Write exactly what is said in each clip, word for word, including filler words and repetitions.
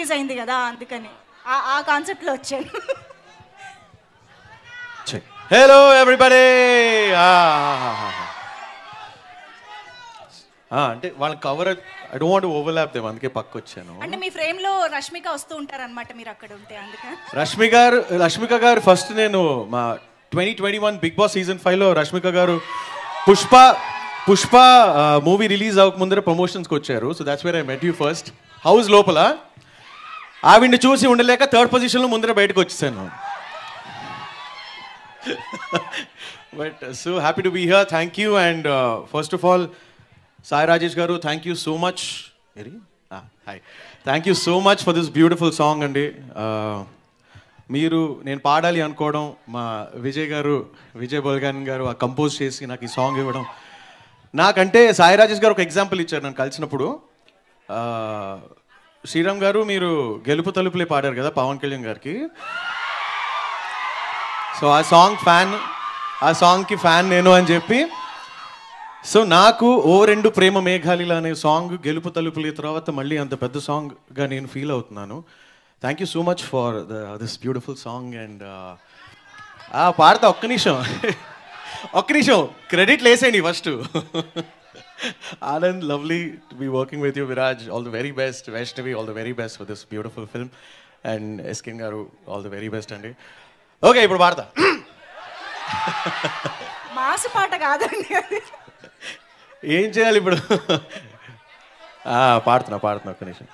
Release అయింది కదా అందుకని ఆ కాన్సెప్ట్లో వచ్చాను. Hello everybody. అంటే వాళ్ళ cover I don't want to overlap them, అందుకే పక్క వచ్చాను. అంటే మీ ఫ్రేమ్ లో రష్మిక వస్తూ ఉంటారు అనమాట మీరు అక్కడ ఉంటే అందుకని. రష్మిక గారు రష్మిక గారు ఫస్ట్ నేను మా twenty twenty one Bigg Boss season five లో రష్మిక గారు పుష్ప పుష్ప మూవీ రిలీజ్ అవ్వక ముందర ప్రమోషన్స్కి వచ్చారు. So that's where I met you first house లోపల. ఆవిడ్ని చూసి ఉండలేక థర్డ్ పొజిషన్లో ముందర బయటకు వచ్చేసాను. But so happy to be here. Thank you. And first of all Sai Rajesh garu, thank you so much. Very hi thank you so much for this beautiful song అండి. మీరు నేను పాడాలి అనుకోవడం, మా విజయ్ గారు విజయ్ బల్గాన్ గారు ఆ కంపోజ్ చేసి నాకు ఈ సాంగ్ ఇవ్వడం, నాకంటే సాయి రాజేష్ గారు ఒక ఎగ్జాంపుల్ ఇచ్చారు నన్ను కలిసినప్పుడు. శ్రీరామ్ గారు మీరు గెలుపు తలుపులే పాడారు కదా పవన్ కళ్యాణ్ గారికి. సో ఆ సాంగ్ ఫ్యాన్, ఆ సాంగ్కి ఫ్యాన్ నేను అని చెప్పి, సో నాకు ఓ రెండు ప్రేమ మేఘాలిలా అనే సాంగ్ గెలుపు తలుపుల తర్వాత మళ్ళీ అంత పెద్ద సాంగ్గా నేను ఫీల్ అవుతున్నాను. Thank you so much for the this beautiful song. And పాడతా ఒక్క నిమిషం ఒక్క నిమిషం క్రెడిట్ లేసేయండి first. Anand, lovely to be working with you. Viraj, all the very best. Vaishnavi, all the very best for this beautiful film. And Eskin Garu, all the very best andi. Okay, ఇప్పుడు పాడతా. Mass పాట కాదండి అది. ఏం చేయాలి ఇప్పుడు? పాడుతున్నా పాడుతున్నా ఒక్క నిమిషం.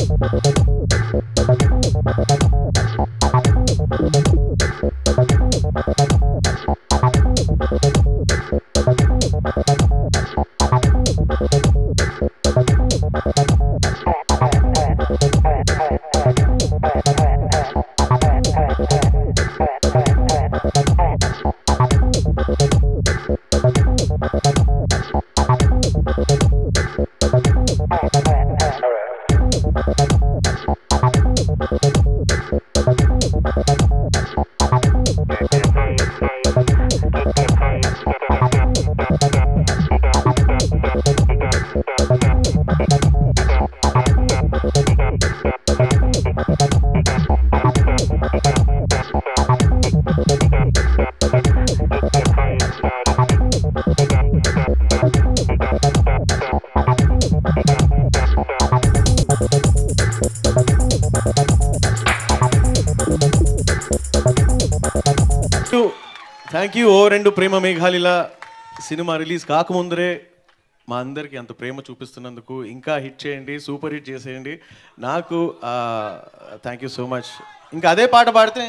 Thank you. ఓ రెండు ప్రేమ మేఘాలిలా సినిమా రిలీజ్ కాకముందరే మా అందరికి అంత ప్రేమ చూపిస్తున్నందుకు ఇంకా హిట్ చేయండి, సూపర్ హిట్ చేసేయండి. నాకు థ్యాంక్ యూ సో మచ్. ఇంకా అదే పాట పాడితే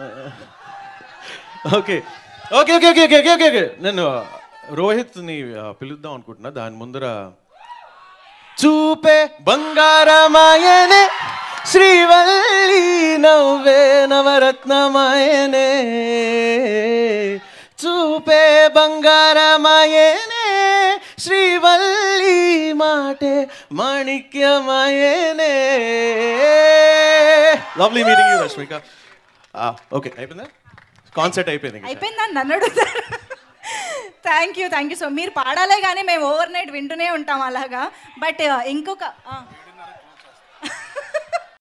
okay okay okay okay okay okay okay నేను రోహిత్ని పిలుద్దాం అనుకుంటున్నా. దాని ముందర చూపే బంగారమాయనే శ్రీవల్లి నవ్వే నవరత్నమాయనే, చూపే బంగారమాయనే శ్రీవల్లి మాటే మాణిక్యమాయనే. Lovely meeting you Rashmika. Okay అయిపోయిందా? కాన్సర్ట్ అయిపోయింది. అయిపోయిందా నన్ను అడుగుతారు. Thank you thank you so మీరు పాడాలే కానీ మేము ఓవర్ నైట్ వింటూనే ఉంటాం అలాగా. బట్ ఇంకొక